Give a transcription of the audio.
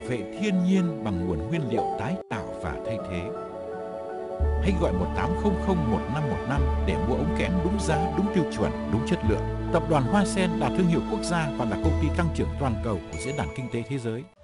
vệ thiên nhiên bằng nguồn nguyên liệu tái tạo và thay thế. Hãy gọi 1800 1515 để mua ống kẽm đúng giá, đúng tiêu chuẩn, đúng chất lượng. Tập đoàn Hoa Sen là thương hiệu quốc gia và là công ty tăng trưởng toàn cầu của Diễn đàn Kinh tế Thế giới.